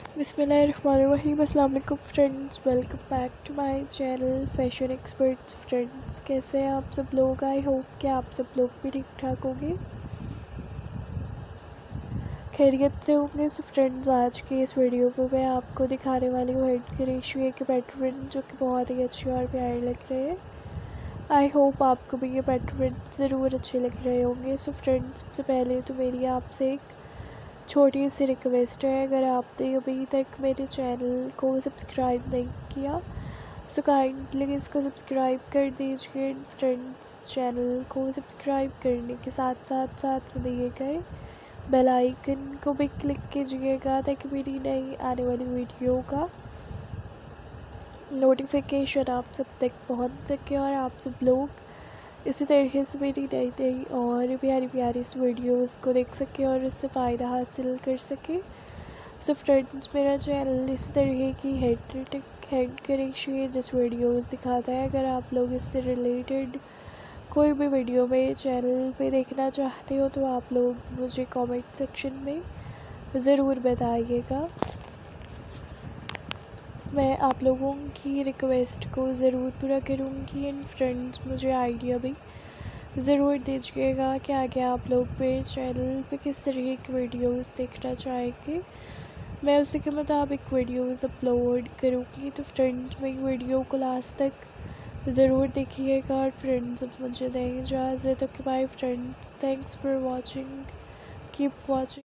बिस्मिल्लाहिर्रहमानिर्रहीम। अस्सलाम वालेकुम friends, welcome back to my channel fashion experts. Friends, कैसे हैं आप सब लोग? आई होप कि आप सब लोग भी ठीक ठाक होंगे, खैरियत से होंगे। सो फ्रेंड्स, आज की इस वीडियो में मैं आपको दिखाने वाली हूँ हेड के रेशुए के पैटर्न, जो कि बहुत ही अच्छे और प्यारे लग रहे हैं। आई होप आपको भी ये पैटर्न ज़रूर अच्छे लग रहे होंगे। सो फ्रेंड्स, सबसे पहले तो मेरी आपसे एक छोटी सी रिक्वेस्ट है, अगर आपने अभी तक मेरे चैनल को सब्सक्राइब नहीं किया सो काइंडली इसको सब्सक्राइब कर दीजिए। फ्रेंड्स, चैनल को सब्सक्राइब करने के साथ साथ में दिए गए बेल आइकन को भी क्लिक कीजिएगा, ताकि मेरी नई आने वाली वीडियो का नोटिफिकेशन आप सब तक पहुंच सके और आप सब लोग इसी तरीके से मेरी नई नई और प्यारी प्यारी इस वीडियोज़ को देख सके और उससे फ़ायदा हासिल कर सके। सो फ्रेंड्स, मेरा चैनल इसी तरह की हेड के रेशियो जिस वीडियोज़ दिखाता है, अगर आप लोग इससे रिलेटेड कोई भी वीडियो मेरे चैनल पे देखना चाहते हो तो आप लोग मुझे कमेंट सेक्शन में ज़रूर बताइएगा। मैं आप लोगों की रिक्वेस्ट को ज़रूर पूरा करूँगी। एंड फ्रेंड्स, मुझे आइडिया भी ज़रूर दीजिएगा कि आगे आप लोग मेरे चैनल पे किस तरह की वीडियोस देखना चाहेंगे। मैं उसी के मुताबिक वीडियोस अपलोड करूँगी। तो फ्रेंड्स, मेरी वीडियो को लास्ट तक ज़रूर देखिएगा। और फ्रेंड्स, अब मुझे दें इजाज़त। Okay bye friends, thanks for watching, keep watching.